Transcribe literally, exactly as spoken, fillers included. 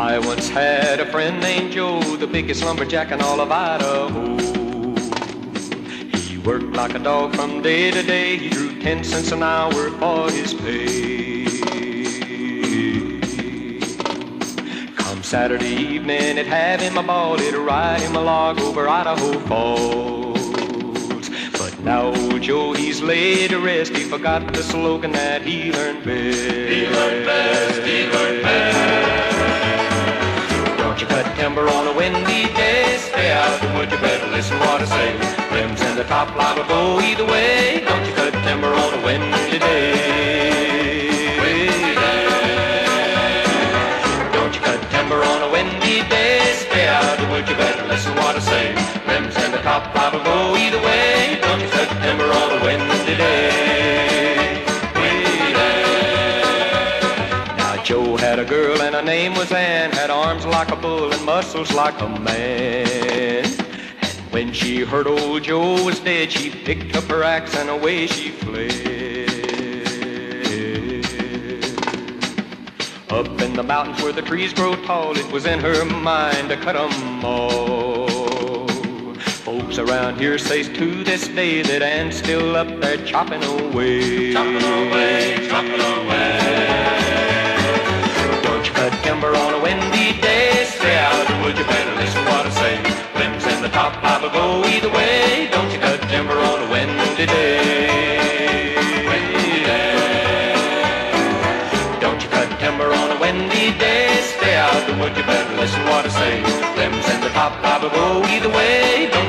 I once had a friend named Joe, the biggest lumberjack in all of Idaho. He worked like a dog from day to day. He drew ten cents an hour for his pay. Come Saturday evening, it'd have him a ball. It'd ride him a log over Idaho Falls. But now old Joe, he's laid to rest. He forgot the slogan that he learned best. He learned best, he learned best. Don't you cut timber on a windy day. Stay out the wood, you better listen what I say. Rims and the top liable go either way. Don't you cut timber on a windy day. Windy day. Don't you cut timber on a windy day. Stay out the wood, you better listen what I say. Rims and the top liable go either way. Don't you cut timber on a windy day. Windy day. Now Joe had a girl and her name was Ann. Had arms like a bull and muscles like a man. And when she heard old Joe was dead, she picked up her axe and away she fled. Up in the mountains where the trees grow tall, it was in her mind to cut 'em all. Folks around here says to this day that Ann's still up there chopping away. Chopping away, chopping away. Don't you cut timber on a windy day. Stay out the wood, you better listen what I say. Limbs in the top liable go either way. Don't you cut timber on a windy day. Windy day. Don't you cut timber on a windy day. Stay out the wood, you better listen what I say. Limbs in the top liable go either way. Don't